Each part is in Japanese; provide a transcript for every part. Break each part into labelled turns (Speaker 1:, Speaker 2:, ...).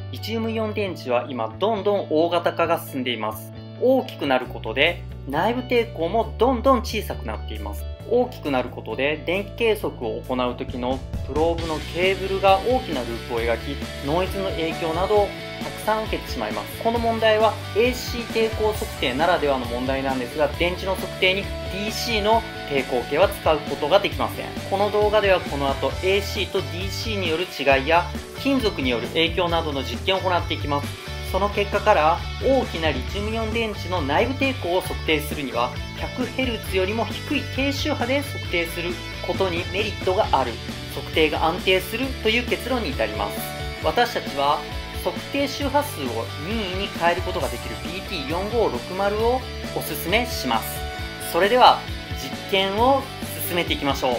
Speaker 1: リチウムイオン電池は今どんどん大型化が進んでいます。大きくなることで内部抵抗もどんどん小さくなっています。大きくなることで電気計測を行う時のプローブのケーブルが大きなループを描き、ノイズの影響などをたくさん受けてしまいます。この問題は AC 抵抗測定ならではの問題なんですが、電池の測定に DC の抵抗計は使うことができません。この動画ではこの後 AC と DC による違いや金属による影響などの実験を行っていきます。その結果から大きなリチウムイオン電池の内部抵抗を測定するには 100Hz よりも低い低周波で測定することにメリットがある、測定が安定するという結論に至ります。私たちは測定周波数を任意に変えることができる BT4560 をおすすめします。それでは実験を進めていきましょう。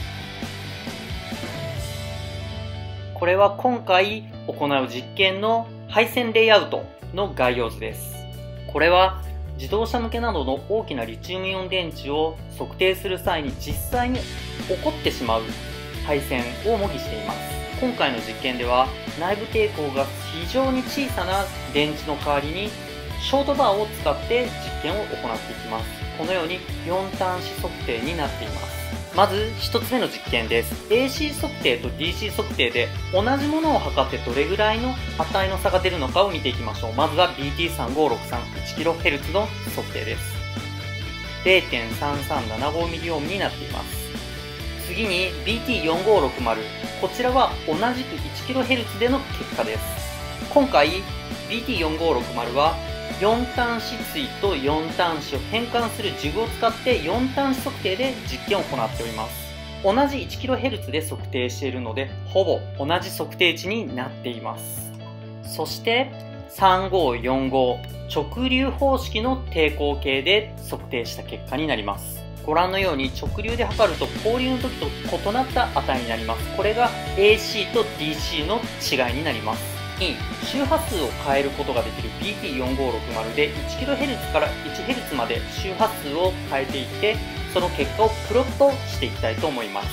Speaker 1: これは今回行う実験の配線レイアウトの概要図です。これは自動車向けなどの大きなリチウムイオン電池を測定する際に実際に起こってしまう配線を模擬しています。今回の実験では内部抵抗が非常に小さな電池の代わりにショートバーを使って実験を行っていきます。このように4端子測定になっています。まず1つ目の実験です。 AC 測定と DC 測定で同じものを測ってどれぐらいの値の差が出るのかを見ていきましょう。まずは BT3563-1kHz の測定です。 0.3375mΩ になっています。次に BT4560、 こちらは同じく 1kHz での結果です。今回 BT4560 は4端子対と4端子を変換するジグを使って4端子測定で実験を行っております。同じ 1kHz で測定しているのでほぼ同じ測定値になっています。そして3545、直流方式の抵抗計で測定した結果になります。ご覧のように直流で測ると交流の時と異なった値になります。これが AC と DC の違いになります。周波数を変えることができる BT4560 で 1kHz から 1Hz まで周波数を変えていって、その結果をプロットしていきたいと思います。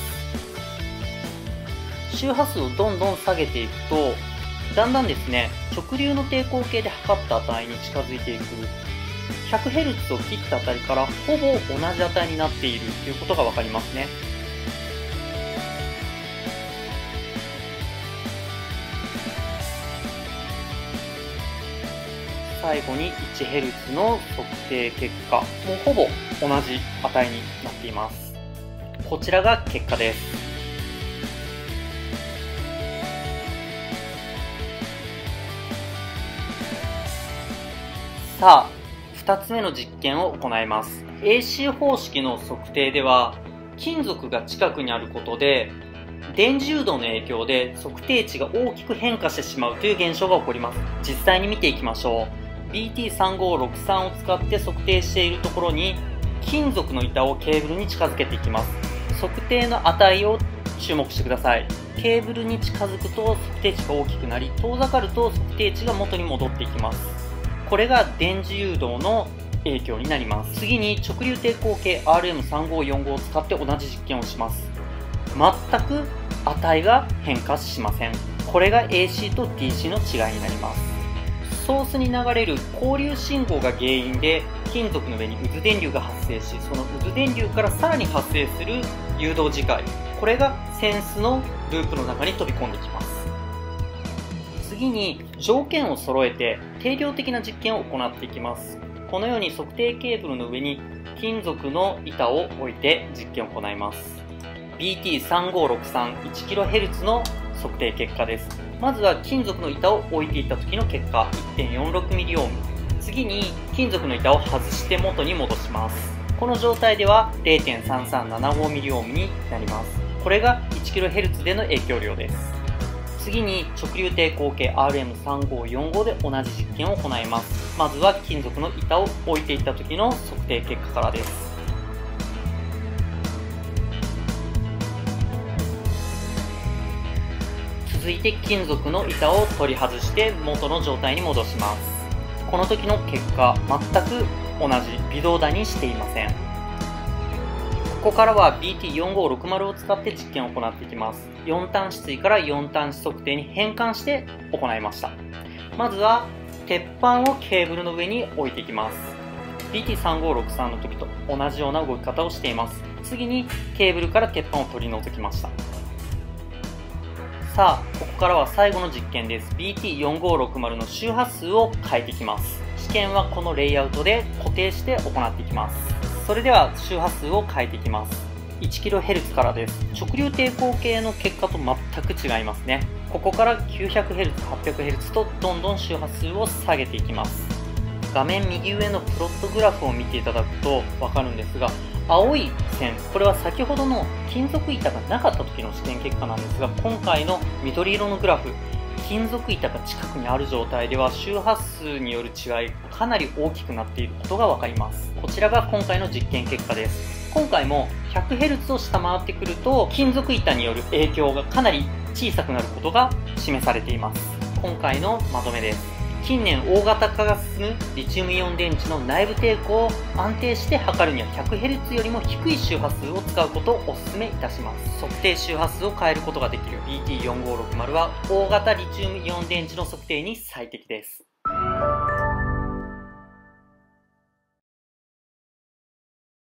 Speaker 1: 周波数をどんどん下げていくとだんだんですね、直流の抵抗計で測った値に近づいていく 100Hz を切ったあたりからほぼ同じ値になっているということが分かりますね。最後に 1Hz の測定結果もほぼ同じ値になっています。こちらが結果です。さあ2つ目の実験を行います。 AC 方式の測定では金属が近くにあることで電磁誘導の影響で測定値が大きく変化してしまうという現象が起こります。実際に見ていきましょう。BT3563 を使って測定しているところに金属の板をケーブルに近づけていきます。測定の値を注目してください。ケーブルに近づくと測定値が大きくなり、遠ざかると測定値が元に戻っていきます。これが電磁誘導の影響になります。次に直流抵抗計 RM3545 を使って同じ実験をします。全く値が変化しません。これが AC と DC の違いになります。ソースに流れる交流信号が原因で金属の上に渦電流が発生し、その渦電流からさらに発生する誘導磁界、これがセンスのループの中に飛び込んできます。次に条件を揃えて定量的な実験を行っていきます。このように測定ケーブルの上に金属の板を置いて実験を行います。 BT3563-1kHz の測定結果です。まずは金属の板を置いていた時の結果 1.46mΩ。 次に金属の板を外して元に戻します。この状態では 0.3375mΩ になります。これが 1kHz での影響量です。次に直流抵抗計 RM3545 で同じ実験を行います。まずは金属の板を置いていた時の測定結果からです。続いて金属の板を取り外して元の状態に戻します。この時の結果、全く同じ微動だにしていません。 こからは BT4560 を使って実験を行っていきます。4端子対から4端子測定に変換して行いました。まずは鉄板をケーブルの上に置いていきます。BT3563 の時と同じような動き方をしています。次にケーブルから鉄板を取り除きました。さあ、ここからは最後の実験です。BT4560 の周波数を変えていきます。試験はこのレイアウトで固定して行っていきます。それでは周波数を変えていきます。1kHz からです。直流抵抗系の結果と全く違いますね。ここから 900Hz、800Hz とどんどん周波数を下げていきます。画面右上のプロットグラフを見ていただくとわかるんですが、青い線、これは先ほどの金属板がなかった時の試験結果なんですが、今回の緑色のグラフ、金属板が近くにある状態では周波数による違いかなり大きくなっていることがわかります。こちらが今回の実験結果です。今回も 100Hz を下回ってくると金属板による影響がかなり小さくなることが示されています。今回のまとめです。近年大型化が進むリチウムイオン電池の内部抵抗を安定して測るには 100Hz よりも低い周波数を使うことをお勧めいたします。測定周波数を変えることができる BT4560 は大型リチウムイオン電池の測定に最適です。